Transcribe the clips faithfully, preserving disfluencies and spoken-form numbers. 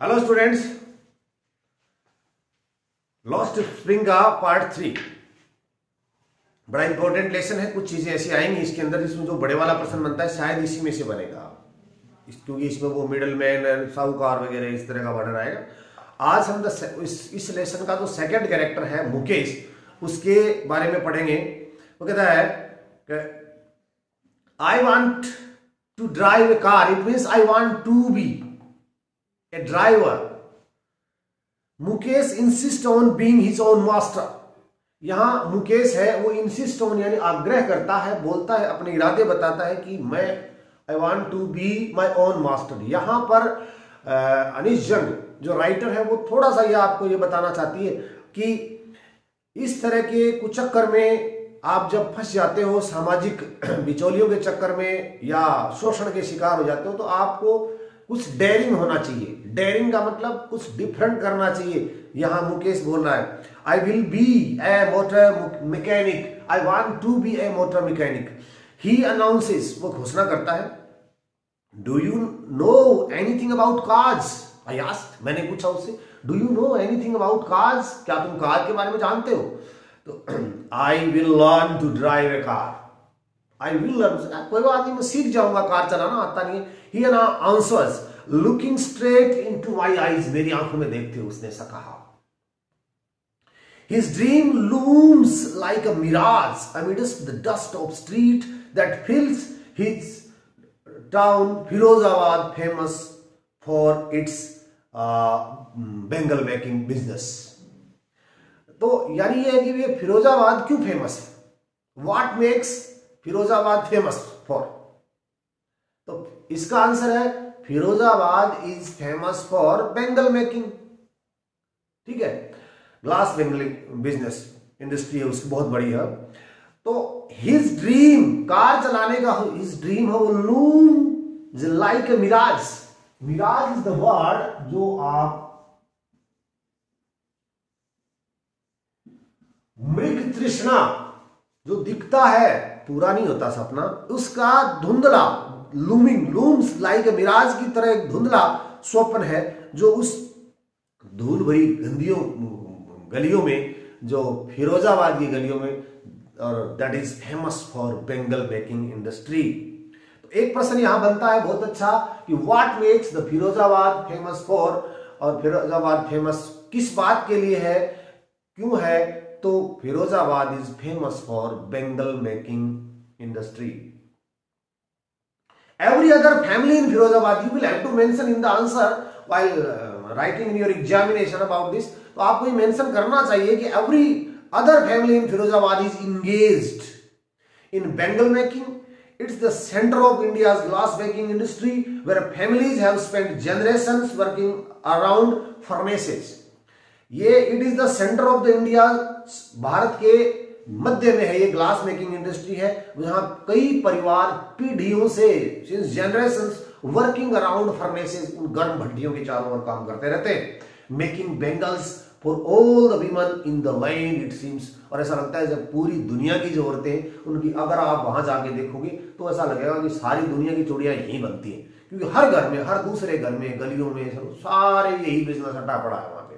Hello students, lost spring का part three बड़ा important lesson है। कुछ चीजें ऐसी आएंगी इसके अंदर जिसमें जो बड़े वाला प्रश्न बनता है शायद इसी में से बनेगा, क्योंकि इसमें वो मिडल मैन, साहूकार वगैरह इस तरह का वर्णन आएगा। आज हम इस, इस लेसन का जो सेकंड कैरेक्टर है मुकेश, उसके बारे में पढ़ेंगे। वो कहता है कि I want to drive a car, it means I want to be a driver. Mukesh insist on being his own master. यहां मुकेश है वो इंसिस्ट ऑन यानी आग्रह करता है, बोलता है, अपने इरादे बताता है कि मैं I want to be my own master. यहां पर अनीश जंग जो राइटर है वो थोड़ा सा ये आपको ये बताना चाहती है कि इस तरह के कुचक्कर में आप जब फंस जाते हो, सामाजिक बिचौलियों के चक्कर में या शोषण के शिकार हो जाते हो, तो आपको कुछ डेयरिंग होना चाहिए। डेयरिंग का मतलब कुछ डिफरेंट करना चाहिए। यहां मुकेश बोल रहा है I will be a motor mechanic, I want to be a motor mechanic. He announces, वो घोषणा करता है, do you know anything about cars? I asked, मैंने पूछा उससे, do you know anything about cars? क्या तुम कार के बारे में जानते हो? तो I will learn to drive a car. I will learn, कोई बात नहीं, मैं सीख जाऊंगा, कार चलाना आता नहीं है। He answers, looking straight into my eyes, मेरी आंखों में देखते हुए उसने ऐसा कहा। His dream looms like a mirage amidst the dust of street that fills his town, Firozabad, famous for its uh, bengal making business। तो यानी ये है कि ये फिरोजाबाद क्यों फेमस है? What makes Firozabad famous for? तो इसका आंसर है Firozabad is famous for bangle making. ठीक है, ग्लास बेंगलिंग बिजनेस इंडस्ट्री है उसकी, बहुत बड़ी है। तो हिज ड्रीम, कार चलाने का हिज ड्रीम है वो loom like a mirage. Mirage is the word जो आप मृग तृष्णा, जो दिखता है, पूरा नहीं होता सपना, उसका धुंधला, looming, looms like a mirage की तरह एक धुंधला स्वप्न है जो उस धूल भरी गंदियों गलियों में, जो फिरोजाबाद की गलियों में, और that is famous for bangle making industry. तो एक प्रश्न यहां बनता है बहुत अच्छा कि what makes the Firozabad famous for, और फिरोजाबाद फेमस किस बात के लिए है, क्यों है? तो Firozabad is famous for bangle making industry. Every other family in Firozabad, you will have to mention in the answer while uh, writing in your examination about this. तो आपको ये मेंशन करना चाहिए कि every other family in Firozabad is engaged in bengal making. It's the center of India's glass making industry, where families have spent generations working around furnaces. ये it is the center of the India, Bharat के मध्य में है ये glass making industry है, जहां कई परिवार पीढ़ियों से, since generations, working around furnaces, उन गर्म भट्टियों के चारों ओर काम करते रहते हैं। Making bangles for all the women in the land it seems. और ऐसा लगता है जब पूरी दुनिया की जो औरतें, उनकी अगर आप वहां जाके देखोगे तो ऐसा लगेगा कि सारी दुनिया की चूड़ियां यहीं बनती हैं, क्योंकि हर घर में, हर दूसरे घर में, गलियों में सारे यही बिजनेस हटा पड़ा है वहां पे।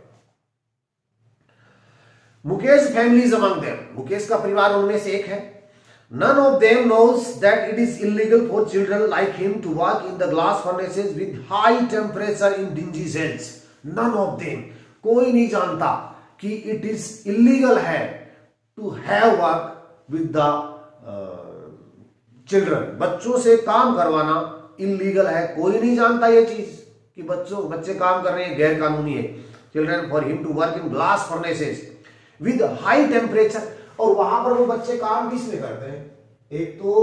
Mukesh families among them, Mukesh का परिवार उनमें से एक है। None of them knows that it is illegal for children like him to work in the glass furnaces with high temperature in dingy cells. None of them, कोई नहीं जानता कि it is illegal है to have work with the uh, children, बच्चों से काम करवाना illegal है। कोई नहीं जानता ये चीज कि बच्चों बच्चे काम कर रहे हैं, गैर कानूनी है। Children for him to work in glass furnaces with high temperature. और वहां पर वो बच्चे काम किस में करते हैं? एक तो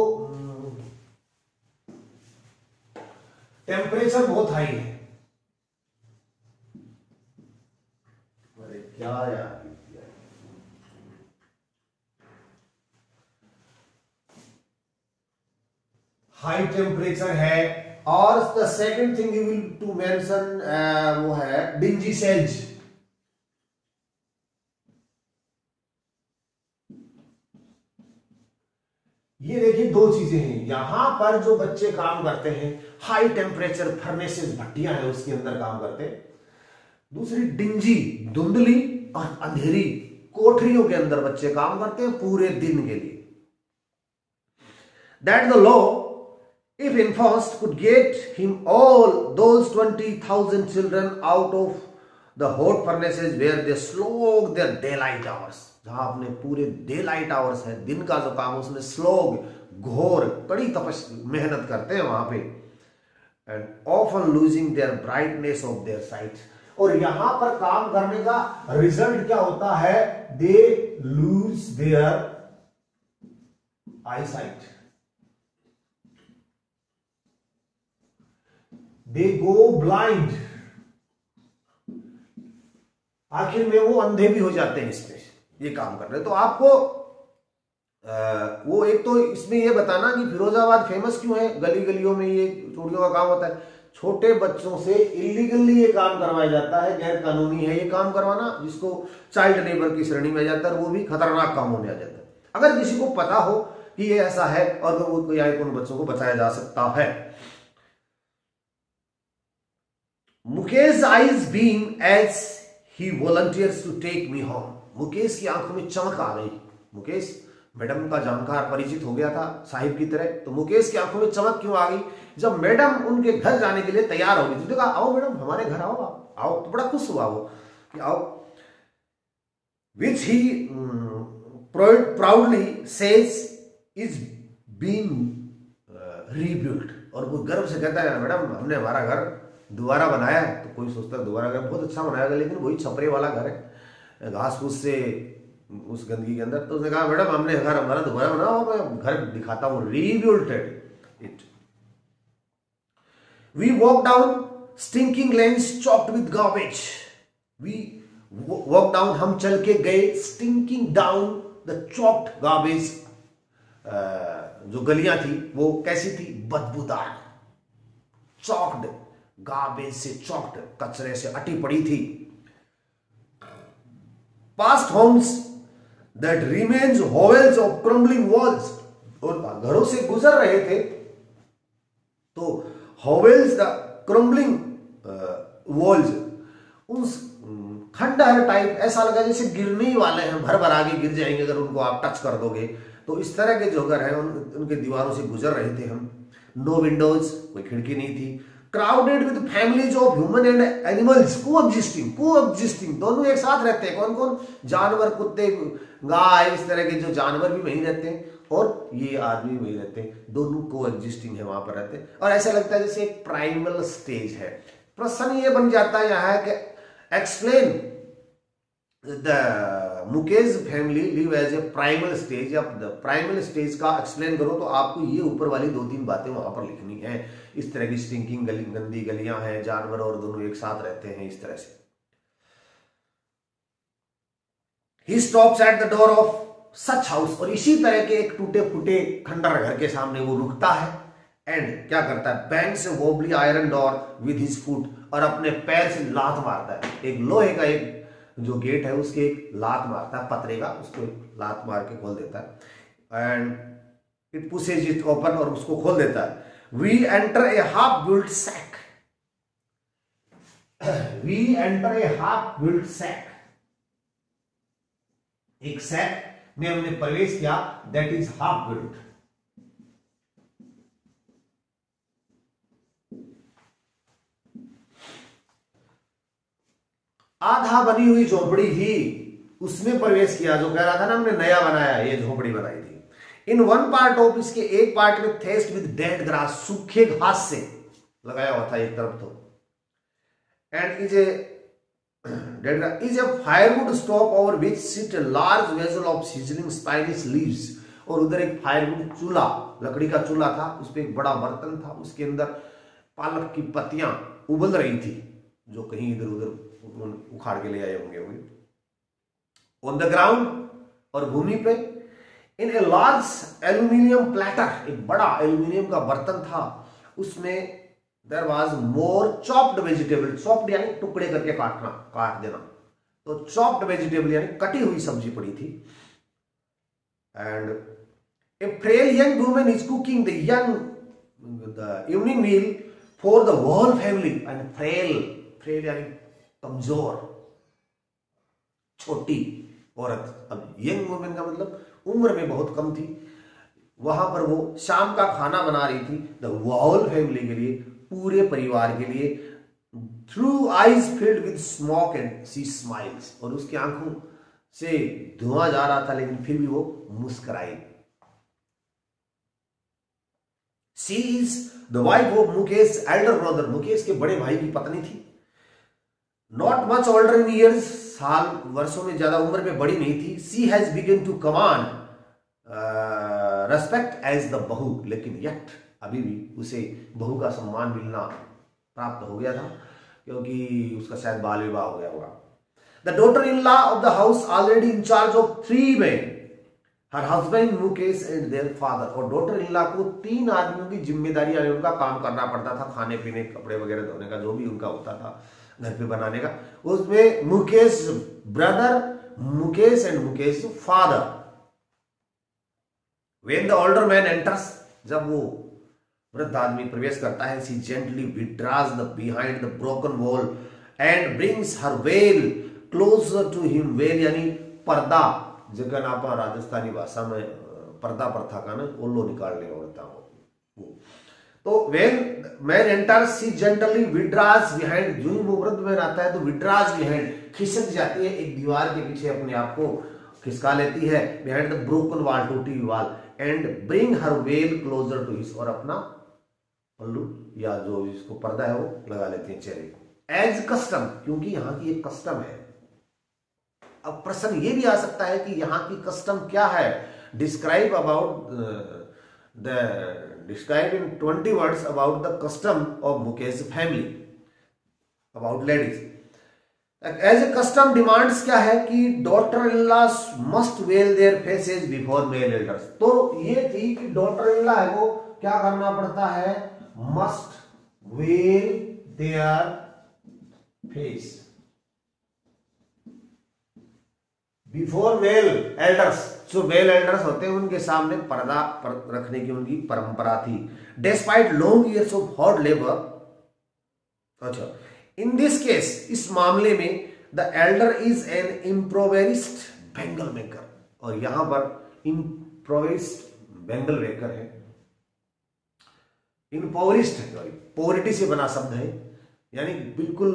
टेम्परेचर बहुत हाई है, अरे क्या यार, हाई टेम्परेचर है। और the second thing you will to mention वो है डिंजी सेल्स। ये देखिए दो चीजें हैं यहां पर, जो बच्चे काम करते हैं हाई टेम्परेचर फर्नेसेस, भट्टियां हैं उसके अंदर काम करते हैं। दूसरी डिंजी, धुंधली और अंधेरी कोठरियों के अंदर बच्चे काम करते हैं पूरे दिन के लिए। That the law if enforced could get him all those twenty thousand children out of the hot furnaces where they slog their daylight hours, जहां अपने पूरे डे लाइट आवर्स है, दिन का जो काम उसमें स्लोग घोर कड़ी तपस मेहनत करते हैं वहां पे, and often losing their brightness of their sight, और यहां पर काम करने का रिजल्ट क्या होता है, they lose their eyesight, they go blind, आखिर में वो अंधे भी हो जाते हैं इसमें ये काम कर रहे। तो आपको आ, वो एक तो इसमें ये बताना कि फिरोजाबाद फेमस क्यों है, गली गलियों में ये चोरियों का काम होता है, छोटे बच्चों से इलीगली ये काम करवाया जाता है, गैर कानूनी है ये काम करवाना, जिसको चाइल्ड लेबर की श्रेणी में जाता है, वो भी खतरनाक काम होने आ जाता है। अगर किसी को पता हो कि ये ऐसा है और तो वो उन बच्चों को बचाया जा सकता है। Mukesh eyes beam as he volunteers to take me home, Mukesh की आंखों में चमक आ गई, मुकेश मैडम का जानकार परिचित हो गया था साहिब की तरह, तो मुकेश की आंखों में चमक क्यों आ गई, जब मैडम उनके घर जाने के लिए तैयार हो गई थी, तो कहा आओ मैडम हमारे घर आओ, आप आओ, तो बड़ा खुश हुआ वो कि आओ, which he proudly says is being rebuilt, और वो गर्व से कहता है मैडम हमने हमारा घर दोबारा बनाया है। तो कोई सोचता है दोबारा घर बहुत अच्छा बनाया गया, लेकिन वही छपरे वाला घर है, घास फूस से उस गंदगी के अंदर। तो उसने कहा मैडम हमने घर हमारा दोबारा बनाया, मैं घर दिखाता हूं, rebuilted it. We walk down stinking lanes chopped with garbage, we walk down हम चल के गए, stinking down the chopped garbage, जो गलियां थी वो कैसी थी, बदबूदार, चॉक्ड गार्बेज से, चॉक्ड कचरे से अटी पड़ी थी। Past homes that remains hovels of crumbling walls, और घरों से गुजर रहे थे तो होवेल्स द क्रम्बलिंग वॉल्स, उस खंडहर टाइप ऐसा लगा जैसे गिरने ही वाले हैं, भर भर आगे गिर जाएंगे अगर उनको आप टच कर दोगे, तो इस तरह के जो घर हैं उन, उनके दीवारों से गुजर रहे थे हम। नो विंडोज, कोई खिड़की नहीं थी। Crowded with families of human and animals coexisting, coexisting दोनों एक साथ रहते हैं, कौन कौन, जानवर, कुत्ते, गाय, इस तरह के जो जानवर भी वहीं रहते हैं और ये आदमी वहीं रहते हैं, दोनों कोएग्जिस्टिंग है, वहां पर रहते हैं। और ऐसा लगता है जैसे एक प्राइमल स्टेज है। प्रश्न ये बन जाता है यहाँ कि explain the Mukesh family live as a primal stage, या प्राइमल स्टेज का एक्सप्लेन करो तो आपको ये ऊपर वाली दो तीन बातें वहां पर लिखनी है। इस तरह की स्टिंकिंग गली, गंदी गलियां हैं, जानवर और दोनों एक साथ रहते हैं, इस तरह से। He stops at the door of such house, और इसी तरह के एक टूटे फूटे खंडर घर के सामने वो रुकता है, एंड क्या करता है, bangs a wobbly iron door with his foot, और अपने पैर से लात मारता है, एक लोहे का एक जो गेट है उसके एक लात मारता है, पतरे का, उसको एक लात मार के खोल देता है, and it pushes it open, और उसको खोल देता है। We enter a half built sack, we enter a half built sack, एक सैक में हमने प्रवेश किया, दैट इज हाफ बिल्ट। आधा बनी हुई झोपड़ी थी, उसमें प्रवेश किया, जो कह रहा था ना हमने नया बनाया, ये झोपड़ी बनाई थी। इन वन पार्ट ऑफ, इसके एक पार्ट में थेस्ट विद डेड ग्रास, सूखे घास से लगाया हुआ था एक तरफ तो, and is a dead grass is a firewood stove over which sit a large vessel of seasoning spinach leaves, और उधर एक फायरवुड चूल्हा, लकड़ी का चूल्हा था, उस पर एक बड़ा बर्तन था, उसके अंदर पालक की पत्तियां उबल रही थी, जो कहीं इधर उधर उखाड़ के ले आए होंगे होंगे ऑन द ग्राउंड, और भूमि पे in a large aluminium platter, एक बड़ा एल्यूमिनियम का बर्तन था, उसमें there was more chopped vegetable, chopped यानी टुकड़े करके काटना, काट देना, तो चॉप्ड वेजिटेबल यानी कटी हुई सब्जी पड़ी थी। And a frail young woman is cooking the young the evening meal for the whole family, and frail, frail यानी कमजोर, छोटी औरत। अब यंग वुमेन का मतलब उम्र में बहुत कम थी। वहां पर वो शाम का खाना बना रही थी द होल फैमिली के लिए, पूरे परिवार के लिए। Through eyes filled with smoke and she smiles, और उसकी आंखों से धुआं जा रहा था लेकिन फिर भी वो मुस्कुराई। She is the wife of Mukesh elder brother, Mukesh के बड़े भाई की पत्नी थी। Not much older in years, साल वर्षों में ज्यादा उम्र में बड़ी नहीं थी। She has begun to command respect as the bahu, लेकिन यट अभी भी उसे बहू का सम्मान मिलना प्राप्त हो गया था, क्योंकि उसका शायद बाल विवाह हो गया होगा। The daughter in law of the house already in charge of three men, her husband Mukesh and their father, और डॉटर इन लॉ को तीन आदमियों की जिम्मेदारी, यानी उनका काम करना पड़ता था, खाने पीने, कपड़े वगैरह धोने का, जो भी उनका होता था घर पे बनाने का। उसमें Mukesh brother, Mukesh and Mukesh father. When the older man enters, जब वो वृद्ध आदमी प्रवेश करता है, she gently withdraws the behind the broken wall and brings her veil closer to him. veil यानी पर्दा, जगह नापा राजस्थानी भाषा में पर्दा प्रथा का ना ओल्लो निकालने होता हो। तो when man enters, she gently withdraws behind, जो वो वृद्ध मैन आता है तो withdraws behind, खिसक जाती है एक दीवार के पीछे, अपने आप को खिसका लेती है। behind the broken wall, टूटी wall, and bring her veil closer to his, और अपना पल्लू या जो इसको पर्दा है वो लगा लेते हैं चेहरे को। एज कस्टम, क्योंकि यहाँ की एक कस्टम है। अब प्रश्न ये भी आ सकता है कि यहाँ की कस्टम क्या है। Describe about the describe in twenty words about the custom of Mukesh family, about ladies. As a custom demands क्या है कि daughter in law must veil their faces before male elders. तो ये थी कि डॉटर इन लॉ है वो क्या करना पड़ता है, must veil their face before male elders. जो मेल एल्डर्स होते हैं उनके सामने पर्दा पर रखने की उनकी परंपरा थी। Despite long years of hard labour, अच्छा इन दिस केस, इस मामले में the elder is an impoverished bangle maker, और यहां पर इम्प्रोवेरिस्ट बेंगल मेकर है, इम्पोवरिस्ट है, सॉरी पोवर्टी से बना शब्द है, यानी बिल्कुल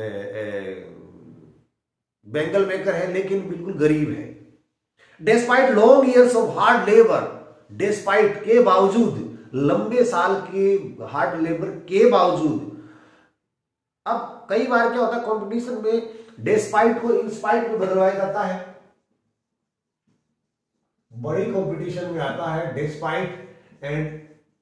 बेंगल मेकर है लेकिन बिल्कुल गरीब है। Despite long years of hard labour, despite के बावजूद, लंबे साल के हार्ड लेबर के बावजूद। अब कई बार क्या होता है कंपटीशन में, डिस्पाइट को इंस्पाइट में बदलवाया जाता है। बड़ी कंपटीशन में आता है डिस्पाइट एंड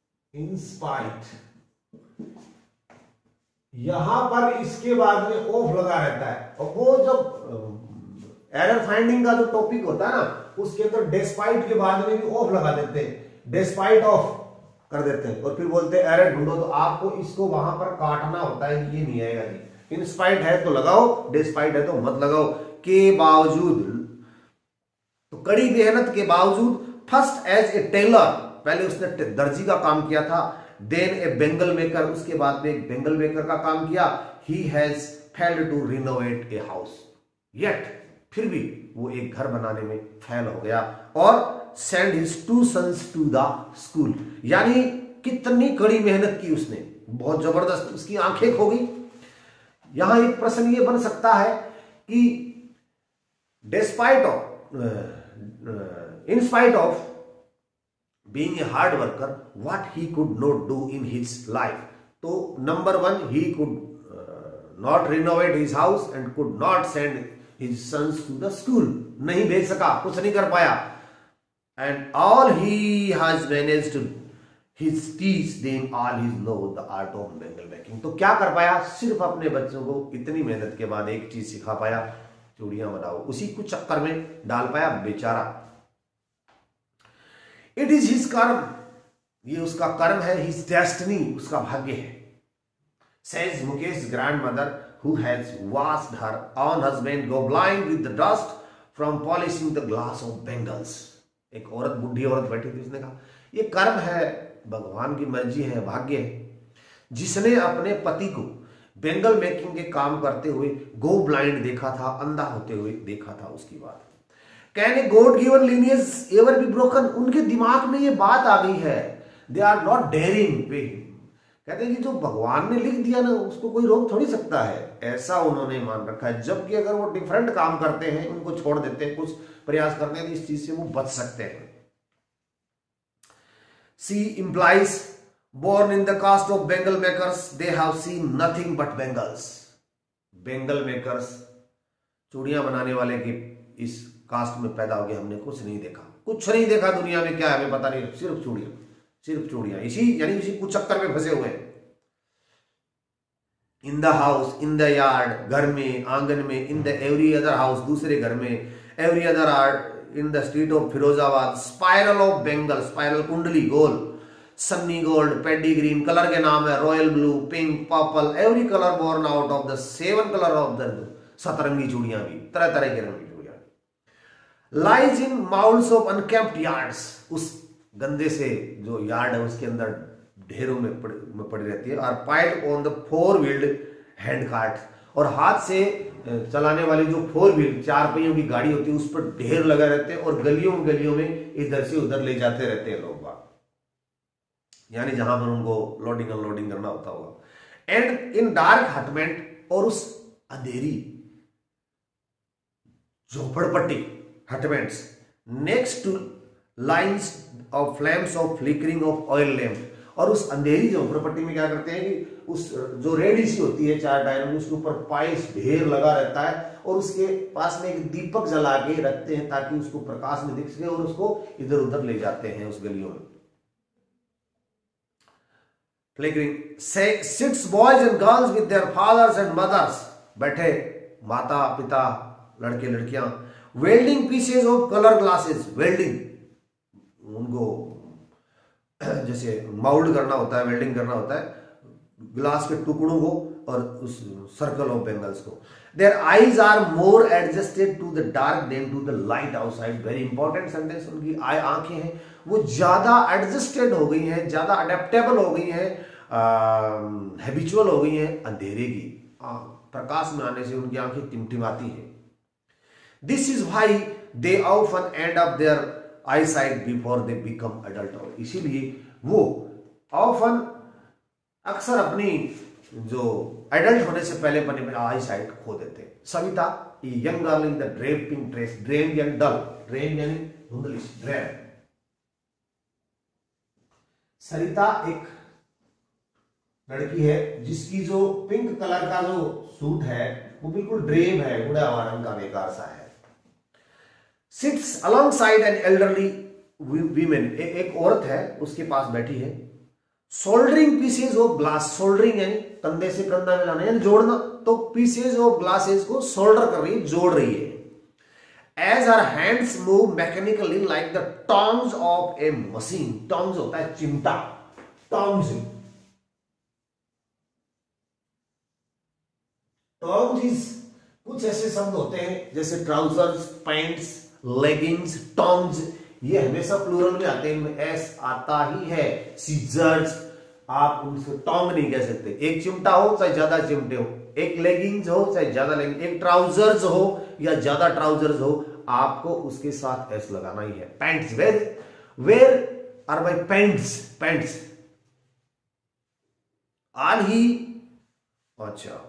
इंस्पाइट। यहां पर इसके बाद में ऑफ लगा रहता है, और वो जब एरर फाइंडिंग का जो टॉपिक होता है ना, उसके अंदर डिस्पाइट के बाद में भी ऑफ लगा देते हैं, डिस्पाइट ऑफ कर देते हैं, और फिर बोलते हैं एरर ढूंढो। तो आपको इसको वहां पर काटना होता है, ये नहीं आएगा जी। इंस्पाइट है तो लगाओ, डिस्पाइट है तो मत लगाओ। के बावजूद, तो कड़ी मेहनत के बावजूद। फर्स्ट एज ए टेलर, पहले उसने दर्जी का काम किया था। देन ए बेंगल मेकर, उसके बाद में एक बेंगल मेकर का काम किया। He has failed to renovate a house, yet फिर भी वो एक घर बनाने में फेल हो गया। और send his two sons to the school, यानी कितनी कड़ी मेहनत की उसने, बहुत जबरदस्त, उसकी आंखें खो गई। यहां एक प्रश्न ये बन सकता है कि despite of in spite of being a hard worker, what he could not do in his life. तो number one, he could not renovate his house and could not send his sons to the school, नहीं भेज सका, कुछ नहीं कर पाया। And all he has managed to His teach them all his know the art of bengal making। तो क्या कर पाया, सिर्फ अपने बच्चों को इतनी मेहनत के बाद एक चीज सिखा पाया, चूड़ियां बनाओ, उसी को चक्कर में डाल पाया बेचारा। इट इज हिज कर्म, ये उसका कर्म है, हिज डेस्टिनी, उसका भाग्य है। Says Mukesh grandmother who has washed her own husband go blind with the dust from polishing the glass of bengals। एक औरत, बुढ़ी औरत बैठी थी, उसने कहा ये कर्म है, भगवान की मर्जी है, भाग्य है। जिसने अपने पति को बेंगल मेकिंग के काम करते हुए गो ब्लाइंड देखा था, अंधा होते हुए देखा था उसकी बात। Can a god given lineage ever be broken, उनके दिमाग में ये बात आ गई है, they are not daring way, कहते हैं कि जो भगवान ने लिख दिया ना उसको कोई रोक थोड़ी सकता है, ऐसा उन्होंने मान रखा है। जबकि अगर वो डिफरेंट काम करते हैं, उनको छोड़ देते हैं, कुछ प्रयास करते हैं तो इस चीज से वो बच सकते हैं। She implies born in the caste of Bengal makers, they have seen nothing but Bengals. Bengal makers, चूड़ियां बनाने वाले के इस कास्ट में पैदा हो गए, हमने कुछ नहीं देखा, कुछ नहीं देखा दुनिया में, क्या है हमें पता नहीं, सिर्फ चूड़ियां, सिर्फ चूड़ियां, इसी यानी इसी कुछ चक्कर में फंसे हुए हैं। In the house, in the yard, घर में, आंगन में, in the every other house, दूसरे घर में, every other art, in the street of Firozabad, spiral of bangle, spiral कुंडली गोल, sunny gold, paddy green, colour के नाम है royal blue, pink, purple, every colour born out of the seven colour of the सतरंगी चूड़ियां भी, तरह तरह के रंग की चूड़ियां। Lies in माउल्ड्स of unkempt yards, उस गंदे से जो यार्ड है उसके अंदर ढेरों में पड़, में पड़ी रहती है। और piled on the four wheeled hand cart, और हाथ से चलाने वाली जो फोर व्हील चार पहियों की गाड़ी होती है उस पर ढेर लगा रहते हैं, और गलियों गलियों में इधर से उधर ले जाते रहते हैं लोग बाग, यानी जहां पर उनको लोडिंग अनलोडिंग करना होता होगा। एंड इन डार्क हटमेंट, और उस अंधेरी झोपड़पट्टी hutments, next to lines of flames of flickering of oil lamp, और उस अंधेरी झोपड़पट्टी में क्या करते हैं कि उस जो रेडी सी होती है चार टायर में, उसके ऊपर पाइस ढेर लगा रहता है, और उसके पास में एक दीपक जला के रखते हैं ताकि उसको प्रकाश में दिख सके, और उसको इधर उधर ले जाते हैं उस गलियों में। Flickering. Say, six boys and girls with their fathers and mothers, बैठे माता पिता लड़के लड़कियां, welding pieces of colour glasses, welding उनको जैसे माउल्ड करना होता है, वेल्डिंग करना होता है ग्लास के टुकड़ों को और उस सर्कल ऑफ बेंगल्स को। Their eyes are more adjusted to the dark than to the light outside, very important sentence, उनकी आई आंखें हैं वो ज्यादा एडजस्टेड हो गई हैं, ज्यादा अडेप्टेबल हो गई हैं, हैबिचुअल हो गई हैं अंधेरे की, प्रकाश में आने से उनकी आंखें टिमटिमाती हैं। This is why they often end up their eyesight before they become adult, और इसीलिए वो ऑफन अक्सर अपनी जो एडल्ट होने से पहले अपने में आई साइट खो देते हैं। Savita young girl in the drape pink dress, drain यानी डल, ड्रेन यानी धुंधली, ड्रेन। सरिता एक लड़की है जिसकी जो पिंक कलर का जो सूट है वो बिल्कुल ड्रेप है, बुढ़ा हुआ रंग का बेकार सा है। Sits alongside an elderly women, एक औरत है उसके पास बैठी है। Soldering pieces of glass, soldering यानी कंधे से कंधा मिलाना यानी जोड़ना, तो पीसेज ऑफ ग्लासेस को सोल्डर कर रही है, जोड़ रही है। As her hands move mechanically like the tongs of a machine, tongs होता है चिमटा, टॉन्ग्स टॉन्ग्स इज कुछ ऐसे शब्द होते हैं जैसे ट्राउजर्स, पैंट्स, लेगिंग्स, टॉन्ग्स, ये हमेशा प्लूरल में आते हैं, इनमें एस आता ही है। सीजर्स, आप उनको टोंग नहीं कह सकते, एक चिमटा हो चाहे ज्यादा चिमटे हो, एक लेगिंग्स हो चाहे ज्यादा लेगिंग, एक ट्राउजर्स हो या ज्यादा ट्राउजर्स हो, आपको उसके साथ एस लगाना ही है। Pants, where where are my pants, pants all he, अच्छा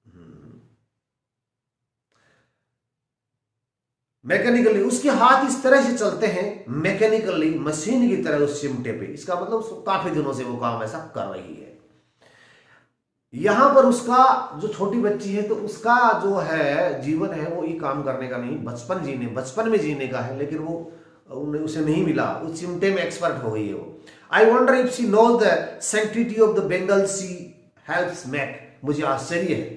मैकेनिकली, उसके हाथ इस तरह से चलते हैं मैकेनिकली, मशीन की तरह उस चिमटे पे, इसका मतलब काफी दिनों से वो काम ऐसा कर रही है। यहां पर उसका जो छोटी बच्ची है तो उसका जो है जीवन है वो ये काम करने का नहीं, बचपन जीने बचपन में जीने का है, लेकिन वो उसे नहीं मिला, उस चिमटे में एक्सपर्ट हो गई है वो। I wonder if she knows the sanctity of the bangle she helps make, मुझे आश्चर्य है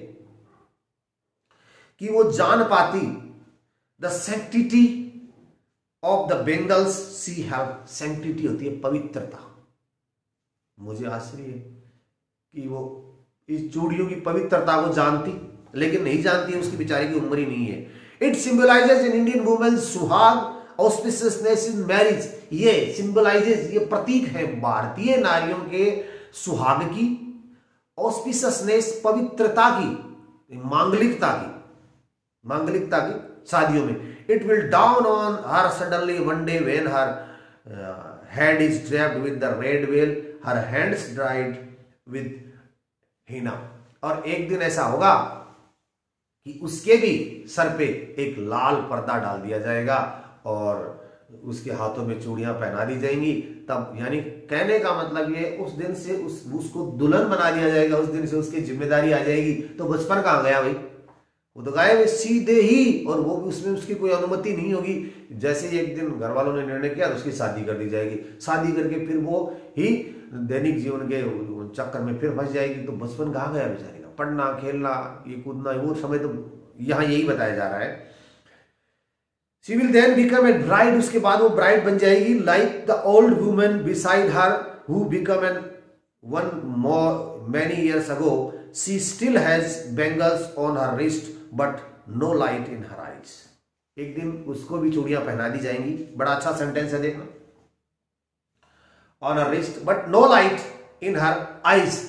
कि वो जान पाती the sanctity of the bangles she have, sanctity होती है पवित्रता, मुझे आश्चर्य है कि वो इस चूड़ियों की पवित्रता को जानती, लेकिन नहीं जानती है, उसकी बेचारी की उम्र ही नहीं है। It symbolises in Indian women suhag auspiciousness in marriage, ये सिंबलाइजेज, ये प्रतीक है भारतीय नारियों के सुहाग की ऑस्पिशियसनेस पवित्रता की, मांगलिकता की, मांगलिकता की शादियों में। It will down on her suddenly one day when her head is draped with the red veil, her hands dried with henna. और एक दिन ऐसा होगा कि उसके भी सर पे एक लाल पर्दा डाल दिया जाएगा और उसके हाथों में चूड़ियां पहना दी जाएंगी। तब यानी कहने का मतलब ये, उस दिन से उस उसको दुल्हन बना दिया जाएगा, उस दिन से उसकी जिम्मेदारी आ जाएगी। तो बचपन कहां गया भाई, वो तो गायब सीधे ही, और वो भी उसमें उसकी कोई अनुमति नहीं होगी। जैसे ही एक दिन घर वालों ने निर्णय किया, उसकी शादी कर दी जाएगी। शादी करके फिर वो ही दैनिक जीवन के चक्कर में फिर फंस जाएगी। तो बचपन कहां गया बेचारी का, पढ़ना, खेलना, ये कूदना, वो समय तो यहां यही बताया जा रहा है। She will then become a bride, उसके बाद वो ब्राइड बन जाएगी। Like the old woman beside her who became an one more many years ago, she still has bangles on her wrist but no light in her eyes. एक दिन उसको भी चूड़ियां पहना दी जाएंगी। बड़ा अच्छा सेंटेंस है, देखना। On her wrist but no light in her eyes.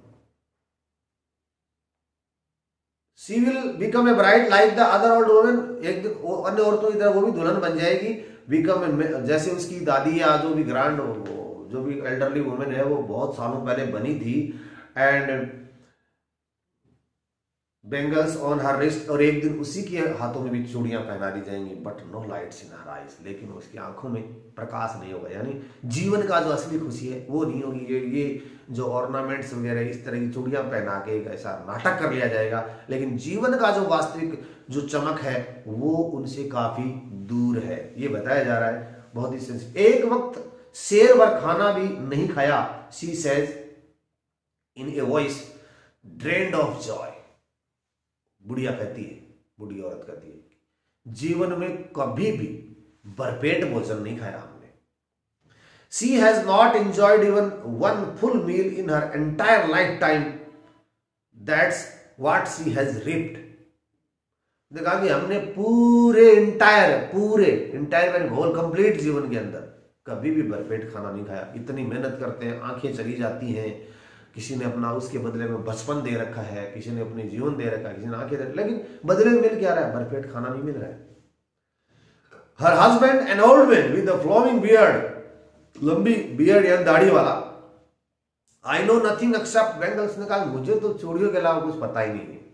She will become a bride like the other old woman. एक दिन अन्य औरतों की तरह वो भी दुल्हन बन जाएगी। Become a, जैसे उसकी दादी या जो भी ग्रांड जो भी एल्डरली वुमेन है वो बहुत सालों पहले बनी थी। And bangles on her wrist, और एक दिन उसी के हाथों में भी चूड़ियां पहना दी जाएंगी। But no lights in her eyes, लेकिन उसकी आंखों में प्रकाश नहीं होगा। यानी जीवन का जो असली खुशी है वो नहीं होगी। ये ये जो ऑर्नामेंट्स वगैरह इस तरह की चूड़ियां पहना के एक ऐसा नाटक कर लिया जाएगा, लेकिन जीवन का जो वास्तविक जो चमक है वो उनसे काफी दूर है। ये बताया जा रहा है बहुत ही सेंसिटिव। एक वक्त शेर वर खाना भी नहीं खाया, she says in a voice drained of joy. बुढ़िया कहती है, बूढ़ी औरत कहती है, जीवन में कभी भी भरपेट भोजन नहीं खाया हमने। She has not enjoyed even one full meal in her entire lifetime. That's what she has reaped. देखा कि हमने पूरे इंटायर पूरे इंटायर मैंने होल कंप्लीट जीवन के अंदर कभी भी भरपेट खाना नहीं खाया। इतनी मेहनत करते हैं, आंखें चली जाती हैं, किसी ने अपना उसके बदले में बचपन दे रखा है, किसी ने अपने जीवन दे रखा है, किसी ने आंखें दे, लेकिन बदले में मिल क्या रहा है, भरपेट खाना नहीं मिल रहा है। Her husband an old man with a flowing beard, लंबी बियर्ड या दाढ़ी वाला, I know nothing except bangles, ने कहा मुझे तो चूड़ियों के अलावा कुछ पता ही नहीं है।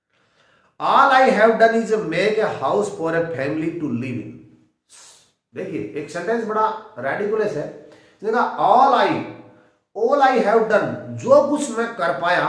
All I have done is make a house for a family to live in. देखिए एक सेंटेंस बड़ा रेडिकुलस है। देखा all I all I have done, जो कुछ मैं कर पाया,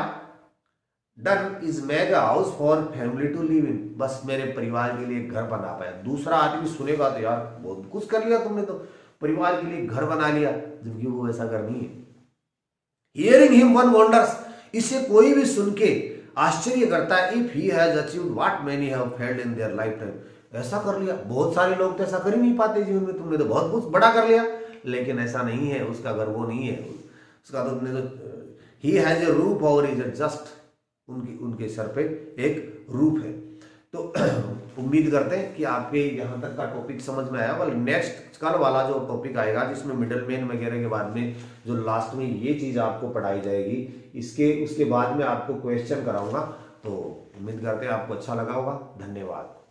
done is make a house for family to live in, बस मेरे परिवार के लिए घर बना पाया। दूसरा आदमी सुनेगा तो यार बहुत कुछ कर लिया तुमने, तो परिवार के लिए घर बना लिया, जबकि वो ऐसा कर नहीं है। हियरिंग हिम वन वंडर्स, इसे कोई भी सुन के आश्चर्य करता है। If he has achieved what many have failed in their lifetime, ऐसा कर लिया, बहुत सारे लोग तो ऐसा कर ही नहीं पाते जीवन में, तुमने तो बहुत कुछ बड़ा कर लिया। लेकिन ऐसा नहीं है, उसका घर वो नहीं है, उसका तो तुमने तो he has a roof over is just, उनकी उनके सर पे एक रूफ है। तो उम्मीद करते हैं कि आपके यहाँ तक का टॉपिक समझ में आया। बल नेक्स्ट कल वाला जो टॉपिक आएगा जिसमें मिडल मैन वगैरह के बाद में जो लास्ट में ये चीज आपको पढ़ाई जाएगी, इसके उसके बाद में आपको क्वेश्चन कराऊंगा। तो उम्मीद करते हैं आपको अच्छा लगा होगा। धन्यवाद।